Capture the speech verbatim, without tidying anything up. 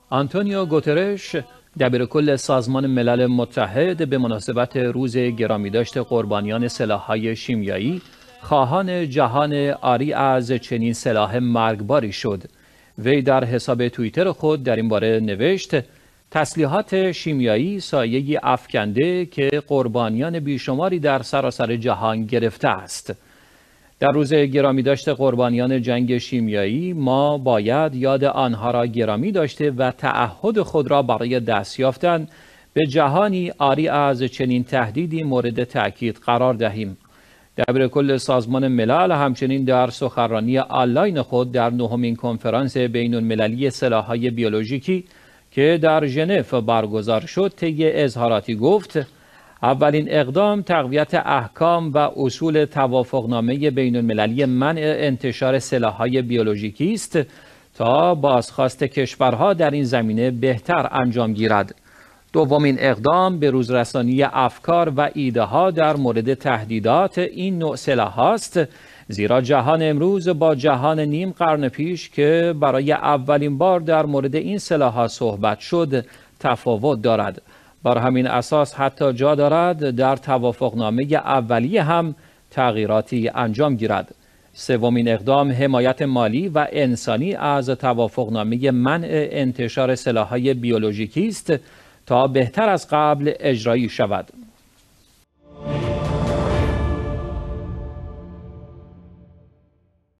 آنتونیو گوترش دبیرکل سازمان ملل متحد به مناسبت روز گرامیداشت قربانیان سلاح‌های شیمیایی خواهان جهان عاری از چنین سلاح مرگباری شد. وی در حساب توییتر خود در این باره نوشت: تسلیحات شیمیایی سایه‌ای افکنده که قربانیان بیشماری در سراسر جهان گرفته است. در روز گرامیداشت قربانیان جنگ شیمیایی ما باید یاد آنها را گرامی داشته و تعهد خود را برای دست یافتن به جهانی عاری از چنین تهدیدی مورد تأکید قرار دهیم. دبیرکل سازمان ملل همچنین در سخنرانی آنلاین خود در نهمین کنفرانس بین المللی سلاح‌های بیولوژیکی که در ژنو برگزار شد طی اظهاراتی گفت: اولین اقدام تقویت احکام و اصول توافقنامه بین المللی منع انتشار سلاح‌های بیولوژیکی است تا بازخواست کشورها در این زمینه بهتر انجام گیرد. دومین اقدام به روزرسانی افکار و ایده ها در مورد تهدیدات این نوع سلاح است، زیرا جهان امروز با جهان نیم قرن پیش که برای اولین بار در مورد این سلاح صحبت شد تفاوت دارد. بر همین اساس حتی جا دارد در توافقنامه اولیه هم تغییراتی انجام گیرد. سومین اقدام حمایت مالی و انسانی از توافقنامه منع انتشار سلاح‌های بیولوژیکی است تا بهتر از قبل اجرایی شود.